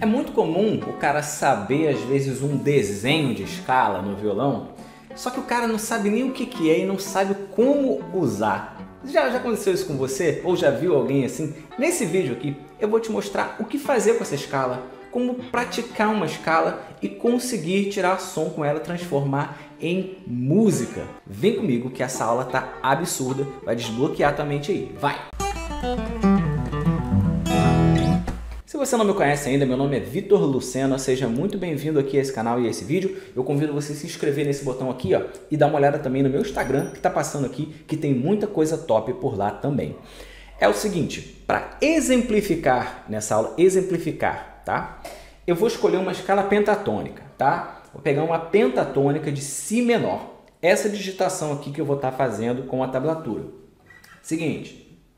É muito comum o cara saber, às vezes, um desenho de escala no violão, só que o cara não sabe nem o que é e não sabe como usar. Já aconteceu isso com você? Ou já viu alguém assim? Nesse vídeo aqui, eu vou te mostrar o que fazer com essa escala, como praticar uma escala e conseguir tirar som com ela, transformar em música. Vem comigo que essa aula tá absurda, vai desbloquear tua mente aí. Vai! Se você não me conhece ainda, meu nome é Vitor Lucena, seja muito bem-vindo aqui a esse canal e a esse vídeo. Eu convido você a se inscrever nesse botão aqui, ó, e dar uma olhada também no meu Instagram, que está passando aqui, que tem muita coisa top por lá também. É o seguinte, para exemplificar nessa aula, tá? Eu vou escolher uma escala pentatônica, tá? Vou pegar uma pentatônica de Si menor. Essa digitação aqui que eu vou estar fazendo com a tablatura. Seguinte.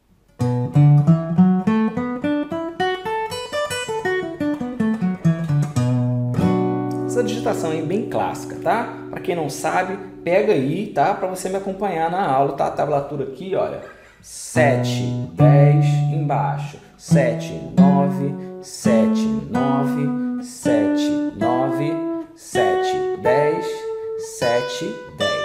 Essa digitação aí é bem clássica, tá? Para quem não sabe, pega aí, tá? Para você me acompanhar na aula, tá? A tablatura aqui, olha. 7, 10, embaixo. 7, 9, 7, 9, 7, 9, 7, 10, 7, 10.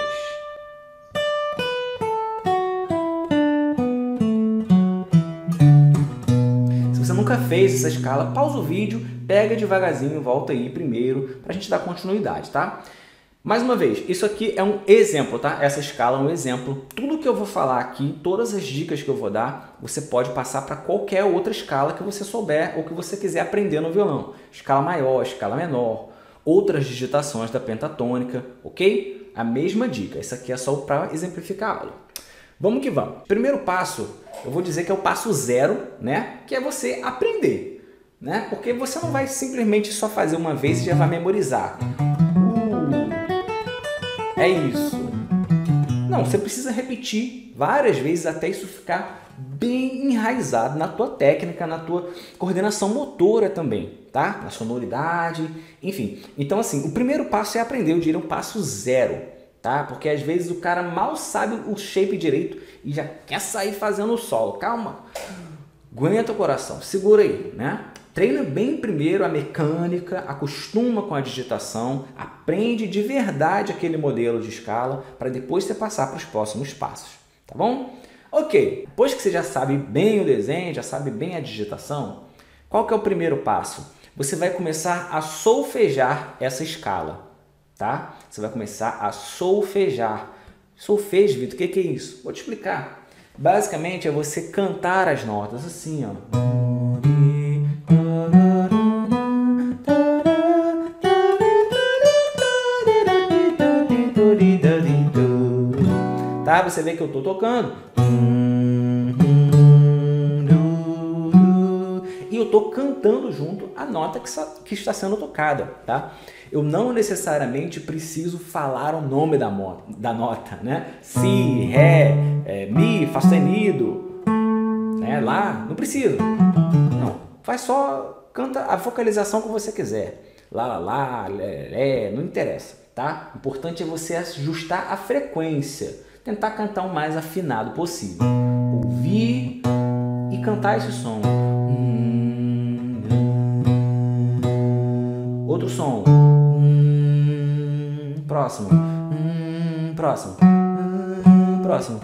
Se você nunca fez essa escala, pausa o vídeo, pega devagarzinho, volta aí primeiro para a gente dar continuidade, tá? Mais uma vez, isso aqui é um exemplo, tá? Essa escala é um exemplo. Tudo que eu vou falar aqui, todas as dicas que eu vou dar, você pode passar para qualquer outra escala que você souber ou que você quiser aprender no violão. Escala maior, escala menor, outras digitações da pentatônica, ok? A mesma dica. Isso aqui é só para exemplificar a aula. Vamos que vamos. Primeiro passo, eu vou dizer que é o passo 0, né? Que é você aprender. Né? Porque você não vai simplesmente só fazer uma vez e já vai memorizar. É isso. Não, você precisa repetir várias vezes até isso ficar bem enraizado na tua técnica, na tua coordenação motora também, tá? Na sonoridade, enfim. Então, assim, o primeiro passo é aprender, eu diria um passo 0, tá? Porque às vezes o cara mal sabe o shape direito e já quer sair fazendo o solo. Calma. Aguenta o coração, segura aí, né? Treina bem primeiro a mecânica, acostuma com a digitação, aprende de verdade aquele modelo de escala para depois você passar para os próximos passos, tá bom? Ok, depois que você já sabe bem o desenho, já sabe bem a digitação, qual que é o primeiro passo? Você vai começar a solfejar essa escala, tá? Você vai começar a solfejar. Solfejo, Vitor, o que é isso? Vou te explicar. Basicamente é você cantar as notas assim, ó. Tá? Você vê que eu estou tocando. E eu estou cantando junto a nota que está sendo tocada, tá? Eu não necessariamente preciso falar o nome da nota, né? Si, Ré, Mi, Fá sustenido, né? Lá, não precisa. Não, faz só, canta a vocalização que você quiser. Lá, lé, não interessa, tá? O importante é você ajustar a frequência. Tentar cantar o mais afinado possível. Ouvir e cantar esse som. Outro som. Próximo. Próximo. Próximo.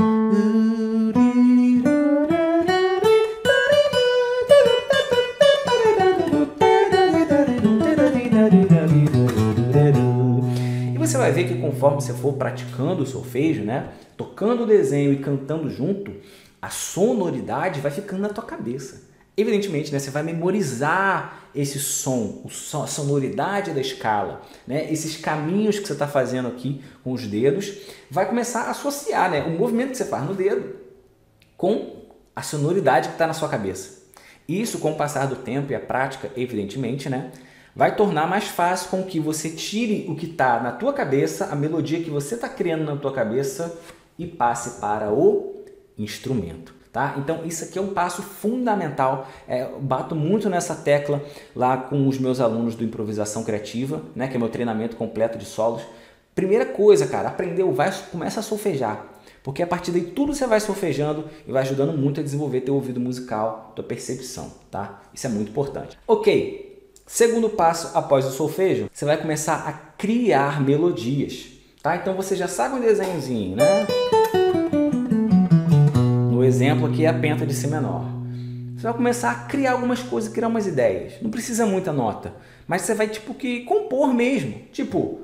E você vai ver que conforme você for praticando o solfejo, né? Tocando o desenho e cantando junto, a sonoridade vai ficando na tua cabeça. Evidentemente, né, você vai memorizar esse som, a sonoridade da escala, né, esses caminhos que você está fazendo aqui com os dedos, vai começar a associar, né, o movimento que você faz no dedo com a sonoridade que está na sua cabeça. Isso, com o passar do tempo e a prática, evidentemente, né, vai tornar mais fácil com que você tire o que está na tua cabeça, a melodia que você está criando na tua cabeça, e passe para o instrumento, tá? Então isso aqui é um passo fundamental, eu bato muito nessa tecla lá com os meus alunos do Improvisação Criativa, né, que é meu treinamento completo de solos. Primeira coisa, cara, aprendeu, começa a solfejar, porque a partir daí tudo você vai solfejando e vai ajudando muito a desenvolver teu ouvido musical, tua percepção, tá? Isso é muito importante. Ok, Segundo passo, após o solfejo, você vai começar a criar melodias, tá? Então você já sabe um desenhozinho, né? No exemplo aqui é a penta de Si menor. Você vai começar a criar algumas coisas, criar umas ideias. Não precisa muita nota, mas você vai tipo que compor mesmo. Tipo...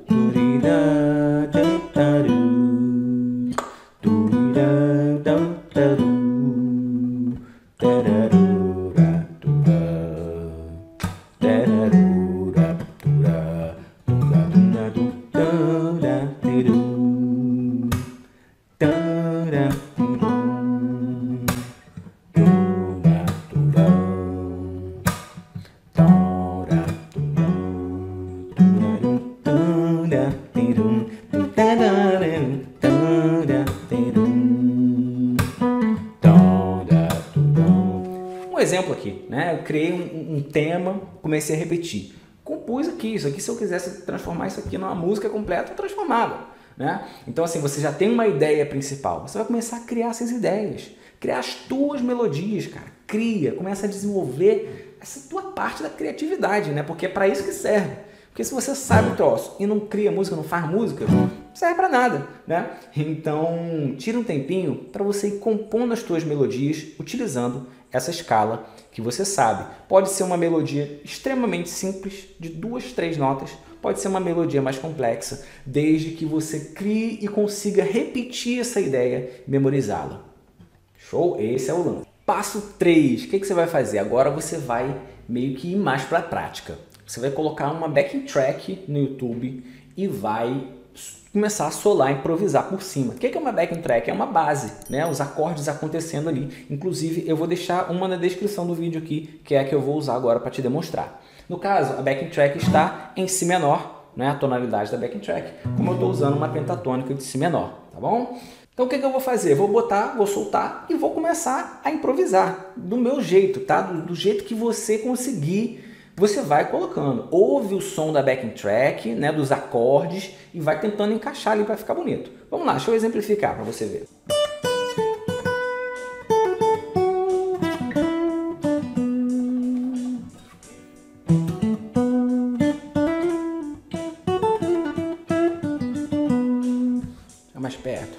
Um exemplo aqui, né? Eu criei um tema, comecei a repetir. Compus aqui, isso aqui, se eu quisesse transformar isso aqui numa música completa, eu transformava, né? Então assim, você já tem uma ideia principal, você vai começar a criar essas ideias, criar as tuas melodias, cara. Cria, começa a desenvolver essa tua parte da criatividade, né? Porque é para isso que serve. Porque se você sabe o troço e não cria música, não faz música, não serve para nada, né? Então, tira um tempinho para você ir compondo as tuas melodias utilizando essa escala que você sabe. Pode ser uma melodia extremamente simples, de 2, 3 notas, pode ser uma melodia mais complexa, desde que você crie e consiga repetir essa ideia e memorizá-la. Show? Esse é o lance. Passo 3, o que você vai fazer? Agora você vai meio que ir mais para a prática. Você vai colocar uma backing track no YouTube e vai começar a solar, improvisar por cima. O que é uma backing track? É uma base, né? Os acordes acontecendo ali. Inclusive, eu vou deixar uma na descrição do vídeo aqui, que é a que eu vou usar agora para te demonstrar. No caso, a backing track está em Si menor, né? A tonalidade da backing track, como eu estou usando uma pentatônica de Si menor, tá bom? Então o que eu vou fazer? Vou soltar e vou começar a improvisar do meu jeito, tá? Do jeito que você conseguir. Você vai colocando, ouve o som da backing track, né, dos acordes e vai tentando encaixar ali para ficar bonito. Vamos lá, deixa eu exemplificar para você ver. É mais perto.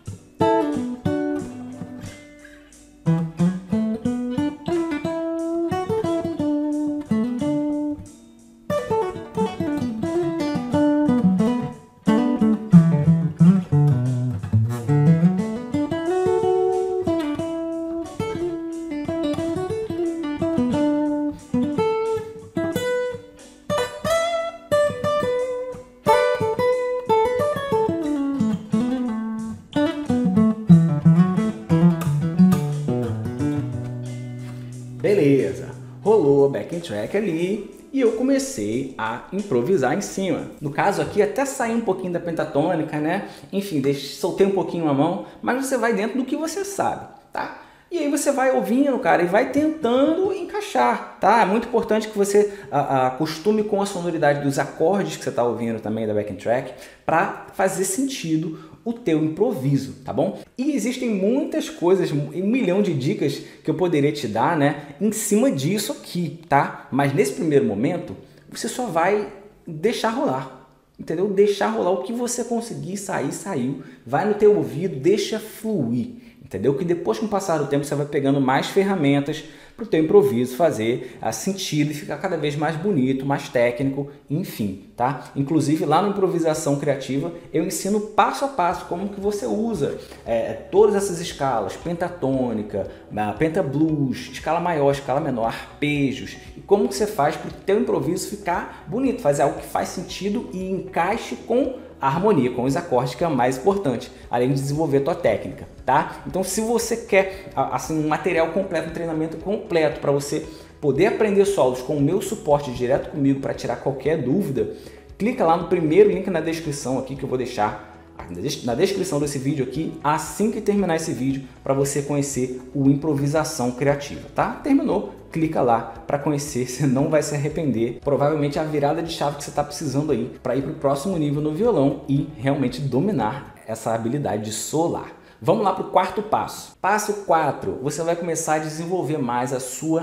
Beleza, rolou a backing track ali e eu comecei a improvisar em cima. No caso aqui até sair um pouquinho da pentatônica, né? Enfim, soltei um pouquinho a mão, mas você vai dentro do que você sabe, tá? E aí você vai ouvindo, cara, e vai tentando encaixar, tá? É muito importante que você acostume com a sonoridade dos acordes que você está ouvindo também da backing track para fazer sentido o teu improviso, tá bom? E existem muitas coisas, 1 milhão de dicas que eu poderia te dar, né, em cima disso aqui, tá? Mas nesse primeiro momento, você só vai deixar rolar, entendeu? Deixar rolar o que você conseguir sair, saiu. Vai no teu ouvido, deixa fluir. Entendeu? Que depois, com o passar do tempo, você vai pegando mais ferramentas para o teu improviso fazer sentido e ficar cada vez mais bonito, mais técnico, enfim, tá? Inclusive, lá no Improvisação Criativa, eu ensino passo a passo como que você usa todas essas escalas, pentatônica, pentablues, escala maior, escala menor, arpejos, e como que você faz para o teu improviso ficar bonito, fazer algo que faz sentido e encaixe com a harmonia, com os acordes, que é o mais importante, além de desenvolver a tua técnica, tá? Então, se você quer assim, um material completo, um treinamento completo para você poder aprender solos com o meu suporte direto comigo para tirar qualquer dúvida, clica lá no primeiro link na descrição aqui que eu vou deixar na descrição desse vídeo aqui, assim que terminar esse vídeo, para você conhecer o Improvisação Criativa, tá? Terminou, clica lá para conhecer, você não vai se arrepender. Provavelmente é a virada de chave que você está precisando aí para ir para o próximo nível no violão e realmente dominar essa habilidade de solar. Vamos lá para o quarto passo. Passo 4, você vai começar a desenvolver mais a sua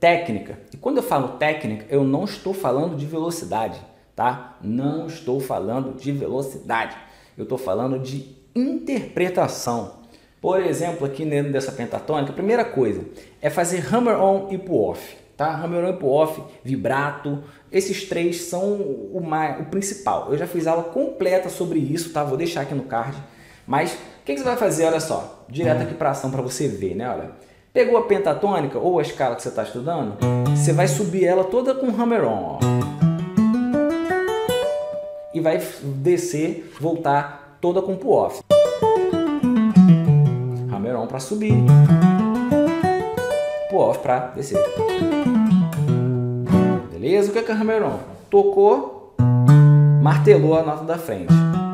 técnica. E quando eu falo técnica, eu não estou falando de velocidade, tá? Não estou falando de velocidade. Eu estou falando de interpretação. Por exemplo, aqui dentro dessa pentatônica, a primeira coisa é fazer hammer-on e pull-off, tá? Hammer-on e pull-off, vibrato, esses três são o principal. Eu já fiz aula completa sobre isso, tá? Vou deixar aqui no card. Mas o que você vai fazer? Olha só, direto aqui para ação para você ver, né? Olha, pegou a pentatônica ou a escala que você está estudando, você vai subir ela toda com hammer-on, ó. E vai descer, voltar toda com pull-off. Hammer-on para subir, pull-off para descer. Beleza? O que é hammer-on? Tocou, martelou a nota da frente.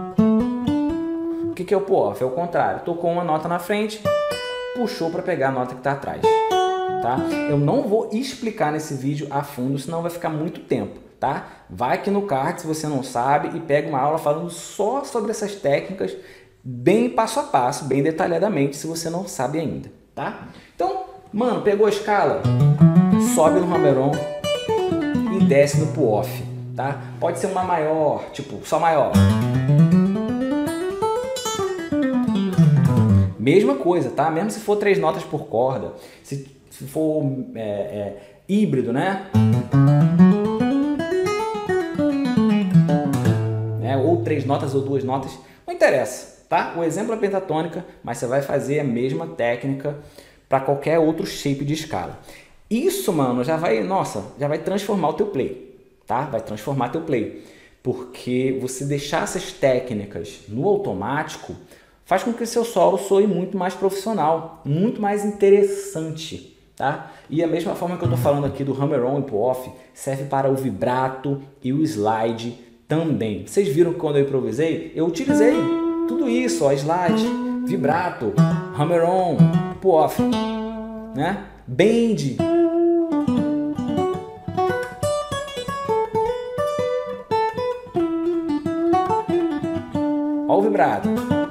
O que é o pull-off? É o contrário. Tocou uma nota na frente, puxou para pegar a nota que está atrás. Tá? Eu não vou explicar nesse vídeo a fundo, senão vai ficar muito tempo. Tá? Vai aqui no card se você não sabe e pega uma aula falando só sobre essas técnicas, bem passo a passo, bem detalhadamente, se você não sabe ainda. Tá? Então, mano, pegou a escala, sobe no hammer-on e desce no pull-off. Tá? Pode ser uma maior, tipo, só maior. Mesma coisa, tá? Mesmo se for 3 notas por corda, se for híbrido, né? Ou 3 notas ou 2 notas, não interessa, tá? O exemplo é pentatônica, mas você vai fazer a mesma técnica para qualquer outro shape de escala. Isso, mano, já vai transformar o teu play, tá? Vai transformar teu play, porque você deixar essas técnicas no automático faz com que o seu solo soe muito mais profissional, muito mais interessante, tá? E a mesma forma que eu tô falando aqui do hammer-on e pull-off serve para o vibrato e o slide também. Vocês viram que quando eu improvisei, eu utilizei tudo isso, ó, slide, vibrato, hammer-on, pull-off, né? Bend. Ó o vibrato.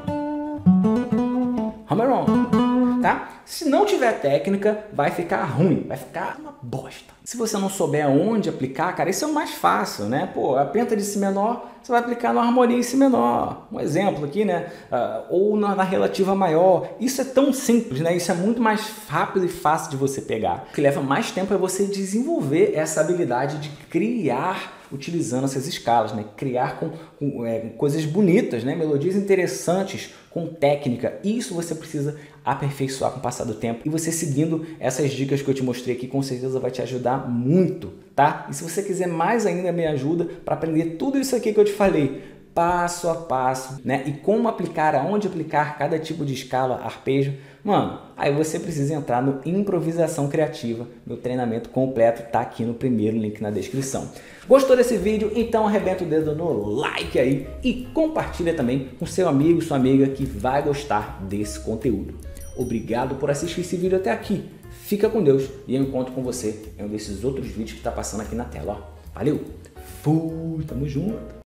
Hammer-on, tá? Se não tiver técnica, vai ficar ruim, vai ficar uma bosta. Se você não souber aonde aplicar, cara, isso é o mais fácil, né? Pô, a penta de Si menor, você vai aplicar na harmonia em Si menor. Um exemplo aqui, né? Ou na relativa maior. Isso é tão simples, né? Isso é muito mais rápido e fácil de você pegar. O que leva mais tempo é você desenvolver essa habilidade de criar utilizando essas escalas, né? Criar com coisas bonitas, né? Melodias interessantes, com técnica. Isso você precisa aperfeiçoar com o passar do tempo. E você seguindo essas dicas que eu te mostrei aqui, com certeza vai te ajudar muito, tá? E se você quiser mais ainda, me ajuda para aprender tudo isso aqui que eu te falei, passo a passo, né? E como aplicar, aonde aplicar cada tipo de escala, arpejo. Mano, aí você precisa entrar no Improvisação Criativa. Meu treinamento completo tá aqui no primeiro link na descrição. Gostou desse vídeo? Então arrebenta o dedo no like aí e compartilha também com seu amigo, sua amiga que vai gostar desse conteúdo. Obrigado por assistir esse vídeo até aqui. Fica com Deus e eu encontro com você em um desses outros vídeos que tá passando aqui na tela, ó. Valeu! Fui! Tamo junto!